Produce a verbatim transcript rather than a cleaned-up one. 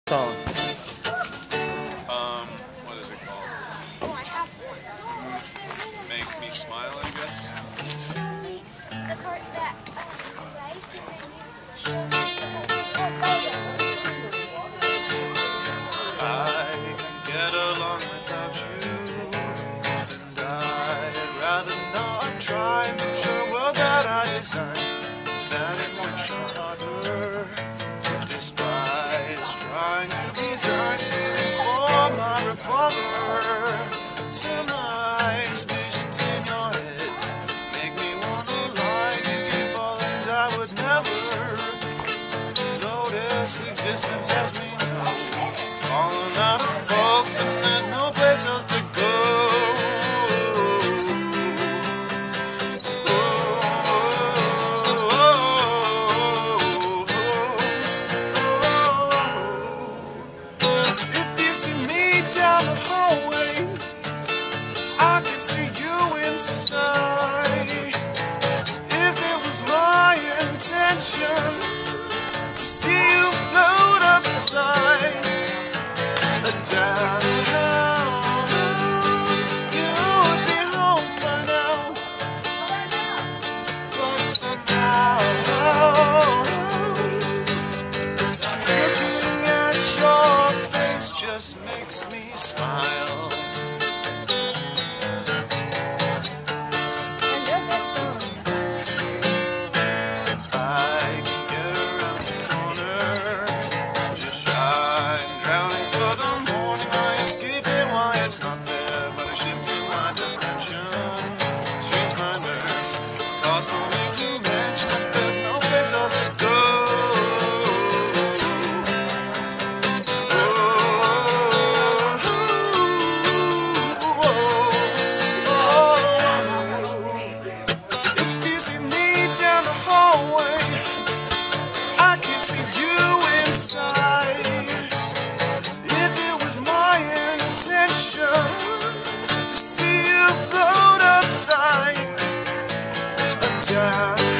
Song. Um, what is it called? Oh, I have one. Make Me Smile, I guess. The part that, right? I can get along without you, and I'd rather not try. Picture a world that I designed, that it would try harder. Despise trying to design feelings for my revolver. Surmise visions in your head make me wanna lie. You keep falling, I would never notice existence as we know. Falling out of folks and there's no place else to go. Down the hallway, I can see you inside. If it was my intention to see you float upside down, you would be home by now. But somehow, looking at your face just makes me smile. I can get around the corner, just shy and drowning for the morning. I escape it, why it's not there, but I shift in my dimension. Strains my nerves, cause for me to mention that there's no place else to go. I can see you inside. If it was my intention to see you float upside down.